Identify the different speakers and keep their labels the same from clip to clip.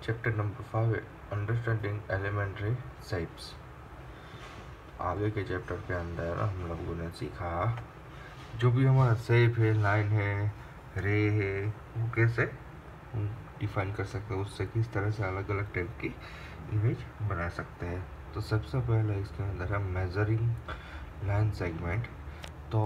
Speaker 1: Chapter number 5 understanding elementary shapes. आगे के chapter के अंदर हम लोगों ने सीखा जो भी हमारा शेप है, लाइन है, रे है, वो कैसे डिफाइन कर सकते हैं, उससे किस तरह से अलग अलग टाइप की इमेज बना सकते हैं। तो सबसे पहले इसके अंदर है मेजरिंग लाइन सेगमेंट। तो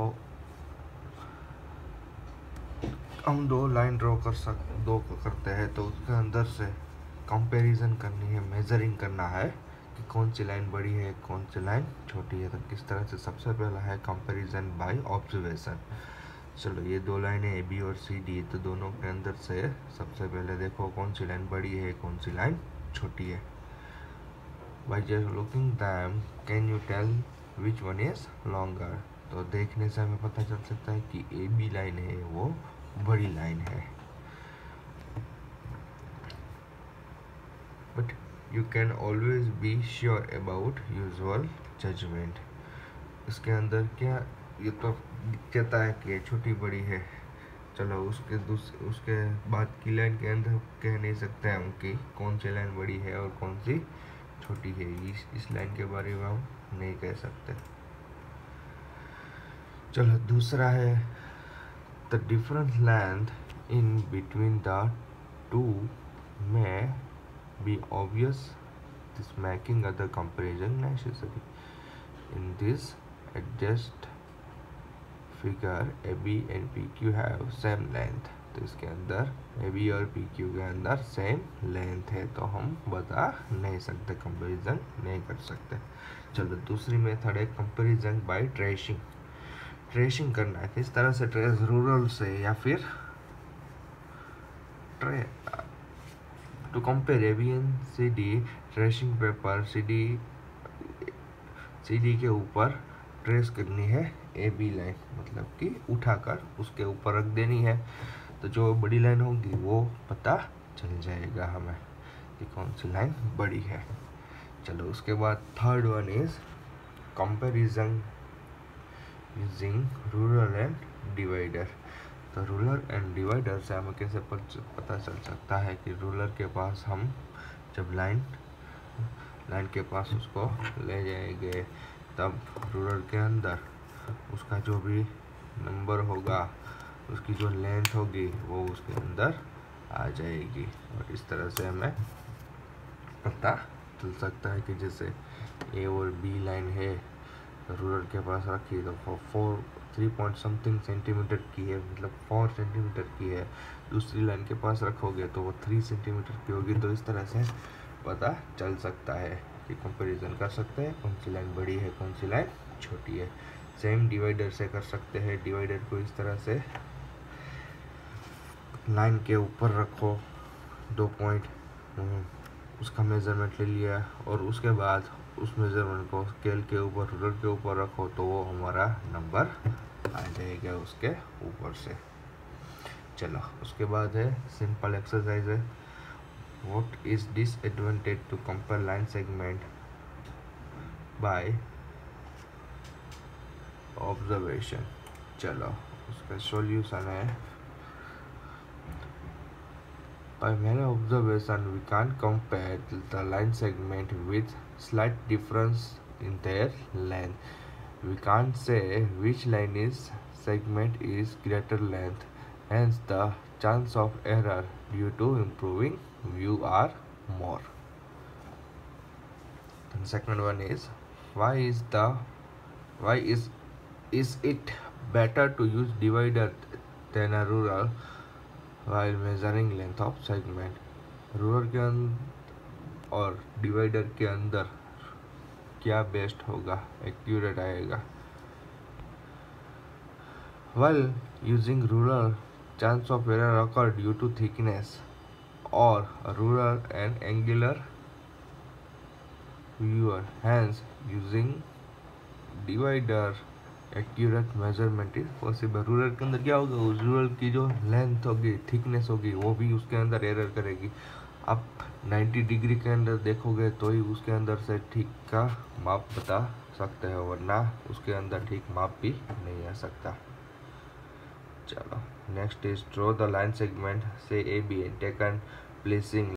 Speaker 1: हम दो लाइन ड्रॉ करते हैं, तो उसके अंदर से कंपैरिजन करनी है, मेजरिंग करना है कि कौन सी लाइन बड़ी है, कौन सी लाइन छोटी है। तो किस तरह से, सबसे पहला है कंपैरिजन बाय ऑब्जर्वेशन। चलो, ये दो लाइनें ए बी और सी डी, तो दोनों के अंदर से सबसे पहले देखो कौन सी लाइन बड़ी है, कौन सी लाइन छोटी है। By just looking them can you tell which one is longer. तो देखने से हमें पता चल सकता है कि ए बी लाइन है वो बड़ी लाइन है। But you can always be sure about usual judgement. इसके अंदर क्या, ये तो कहता है कि छोटी बड़ी है। चलो, उसके बाद की लाइन के अंदर कह नहीं सकते हम कि कौन सी लाइन बड़ी है और कौन सी छोटी है। इस लाइन के बारे में हम नहीं कह सकते। चलो, दूसरा है the difference length in between the two में be obvious, this making other comparison necessary. In this adjust figure AB and PQ have same length। तो इसके अंदर AB और PQ के अंदर सेम लेंथ है, तो हम बता नहीं सकते, कंपैरिजन नहीं कर सकते। चलो, दूसरी मेथड है कंपैरिजन बाय ट्रेसिंग। ट्रेसिंग करना है, किस तरह से ट्रेस, रूरल से या फिर to compare A B and C D, tracing paper C D के ऊपर ट्रेस करनी है ए बी लाइन, मतलब कि उठाकर उसके ऊपर रख देनी है। तो जो बड़ी लाइन होगी वो पता चल जाएगा हमें कि कौन सी लाइन बड़ी है। चलो, उसके बाद third one is comparison using ruler and divider. तो रूलर एंड डिवाइडर से हमें कैसे पता चल सकता है कि रूलर के पास हम जब लाइन के पास उसको ले जाएंगे, तब रूलर के अंदर उसका जो भी नंबर होगा, उसकी जो लेंथ होगी वो उसके अंदर आ जाएगी। और इस तरह से हमें पता चल सकता है कि जैसे ए और बी लाइन है, रूलर के पास रखी तो 3 पॉइंट समथिंग सेंटीमीटर की है, मतलब 4 सेंटीमीटर की है। दूसरी लाइन के पास रखोगे तो वो 3 सेंटीमीटर की होगी। तो इस तरह से पता चल सकता है कि कंपैरिजन कर सकते हैं कौन सी लाइन बड़ी है, कौन सी लाइन छोटी है। सेम डिवाइडर से कर सकते हैं। डिवाइडर को इस तरह से लाइन के ऊपर रखो 2 पॉइंट, उसका मेजरमेंट ले लिया और उसके बाद उस मेजरमेंट को स्केल के ऊपर, रूलर के ऊपर रखो, तो वो हमारा नंबर आ जाएगा उसके ऊपर से। चलो, उसके बाद है सिंपल एक्सरसाइज है, what is disadvantage to compare line segment by observation. चलो, उसका सॉल्यूशन है, by mere observation we can't compare the line segment with slight difference in their length. We can't say which line is segment is greater length, hence the chance of error due to improving view are more. And second one is, why is it better to use divider than a ruler while measuring length of segment। Ruler के अंदर और divider के अंदर क्या best होगा, accurate आएगा। While using ruler, chance of error occur due to thickness or ruler and angular viewer, hence using divider accurate measurement is possible. Ruler के अंदर क्या होगा, उस रूलर की जो लेंथ होगी, थिकनेस होगी, वो भी उसके अंदर एरर करेगी। आप 90 डिग्री के अंदर देखोगे तो ही उसके अंदर से ठीक का माप बता सकते हो, वरना उसके अंदर ठीक माप भी नहीं आ सकता। चलो, next is draw the line segment से A B and taken placing